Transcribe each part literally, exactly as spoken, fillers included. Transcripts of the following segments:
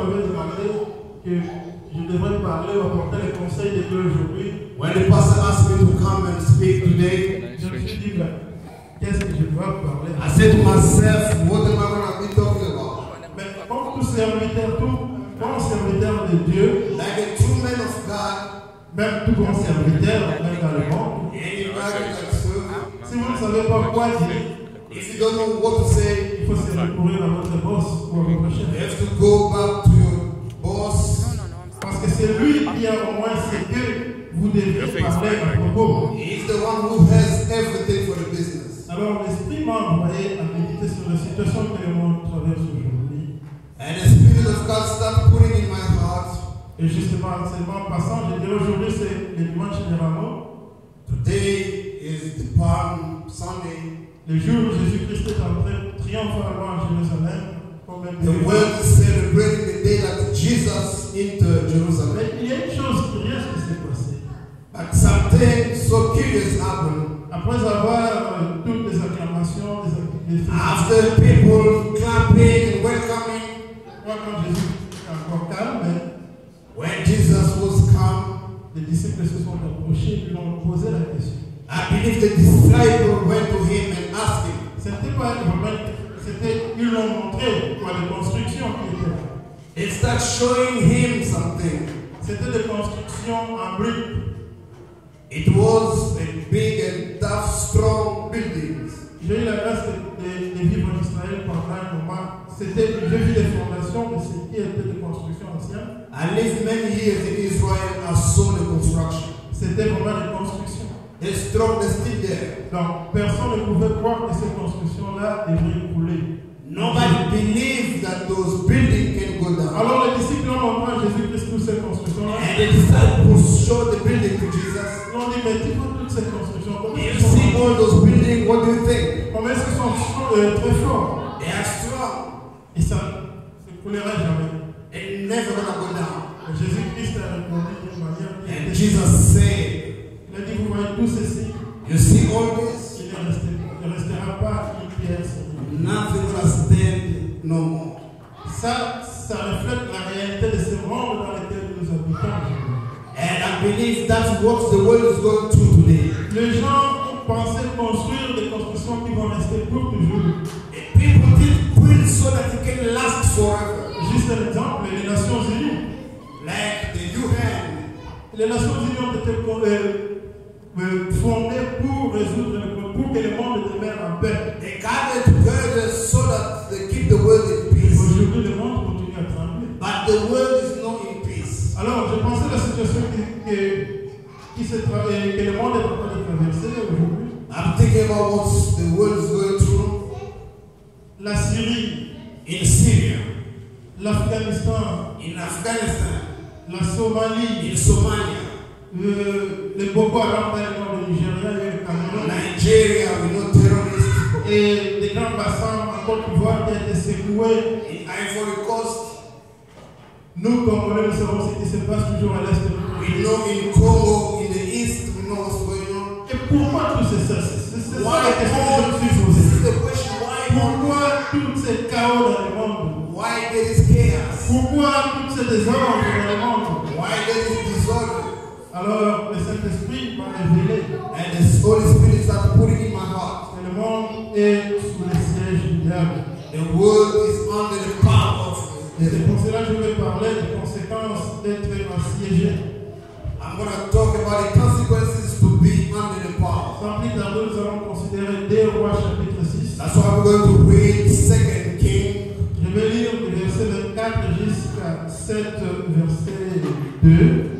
m'avait demandé que je devrais parler ou apporter les conseils de Dieu aujourd'hui, when the pastor asked me to come and speak today, je me suis dit, ben, qu'est-ce que je dois parler? I said to myself, what am I going to be talking about? Mais comme tout serviteur, tout bon serviteur de Dieu, Like a true man of God, même tout bon serviteur, même dans le monde, anybody can serve. si vous ne savez pas quoi dire, If you don't know what to say, il faut se recourir à votre boss ou à votre chef. you have to go back to your boss. Parce que c'est lui qui a au moins ce que vous devez parler à propos. He's the one who has everything for the business. Alors l'Esprit m'a envoyé à méditer sur la situation que le monde traverse aujourd'hui. And the Spirit of God started putting in my heart. Et justement, seulement en passant, je dirais aujourd'hui c'est le dimanche des rameaux. Today is the Palm Sunday. Le jour où Jésus-Christ est entré triomphalement à Jérusalem. Comme un The world is celebrating the day that Jesus entered Jerusalem. Mais il y a une chose curieuse qui s'est passée. But something so curious happened. Après avoir euh, toutes les acclamations, les, les After people clapping and welcoming, moi quand Jésus était encore calme, when Jesus was calm, les disciples se sont approchés et lui ont posé la question. I believe the disciples went to him and asked him. C'était pas un problème, c'était, ils l'ont montré par les constructions qui étaient là. It started showing him something. C'était des constructions en briques. It was a big and tough, strong buildings. J'ai eu la grâce de, de, de vivre en Israël pendant un moment. C'était, j'ai vu des fondations de ce qui étaient des constructions anciennes. I lived many years in Israel. I saw the construction. C'était vraiment des constructions. They're strong, they're still there. Donc, personne ne pouvait croire que ces constructions-là devraient couler. Nobody believed that those buildings can go down. Alors, les disciples ont montré à Jésus-Christ toutes ces constructions-là. And the disciples showed the building to Jesus. Ils ont dit, mais tu vois toutes ces constructions, comment You est-ce qu'ils see sont, all those buildings, what do you think? comment est-ce qu'ils sont euh, très forts? They are strong. Et ça ne coulera jamais. They're never gonna go down. Jésus-Christ a répondu d'une manière qui And était- Jesus said, Il a dit, vous voyez tout ceci, you see all this? il ne restera, il ne restera pas une pierre sur l'autre. Nothing will stand no more. Ça, ça reflète la réalité de ce monde dans lequel nous habitons. And I believe that's what the world is going through today. Les gens ont pensé construire des constructions qui vont rester pour toujours. People did build so that it can last forever. Juste un exemple, les Nations Unies. Like the U N. Les Nations Unies ont été euh, euh, fondées pour résoudre le problème, pour que le monde demeure en paix. They gathered together so that they keep the world in peace. Aujourd'hui, le monde continue à trembler. But the world is not in peace. Alors, je pensais à la situation qui, qui, qui se tra- euh, que le monde est en train de traverser aujourd'hui. I'm thinking about what the world is going through. La Syrie, In Syria, l'Afghanistan, in Afghanistan, la Somalie, in Somalia, le, le Boko Haram dans le nord du Nigeria et le Cameroun, Nigeria, we know terrorists. et des grands bassins en Côte d'Ivoire qui ont été secoués. In Ivory Coast, Nous, Congolais, nous savons ce qui se passe toujours à l'est de notre we pays. know in Congo, in the east, we know what's going on. Et pourquoi tout c'est ça? C'est c'est ça Why la question que je me all suis this posée. is the question. Why all Pourquoi tout ce chaos dans le monde? Why there is chaos? Pourquoi tout ce désordre dans le monde? Why there is disorder? Alors, le Saint-Esprit m'a révélé And the Holy Spirit started putting in my heart. que le monde est sous le siège du diable. The world is under the power of Et the c'est pour cela que je vais parler des conséquences d'être assiégé. I'm going to talk about the consequences to be under the power. Sans plus tarder, nous allons considérer deux Rois chapitre six. That's why we're going to read Second King. Je vais lire du verset vingt-quatre jusqu'à sept, verset deux.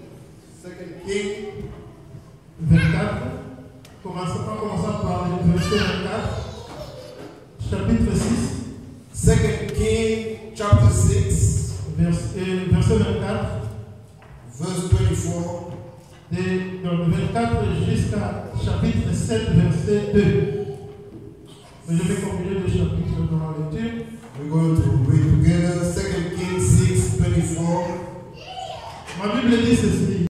Second King, vingt-quatre. Commençons, en commençant par le verset vingt-quatre. Chapitre six, Second King, chapter six, verset, verset vingt-quatre. verse twenty-four. De, donc vingt-quatre jusqu'à chapitre sept, verset deux. Mais je vais combiner les chapitres dans la lecture. We're going to read together Second King six, twenty-four. Ma Bible dit ceci.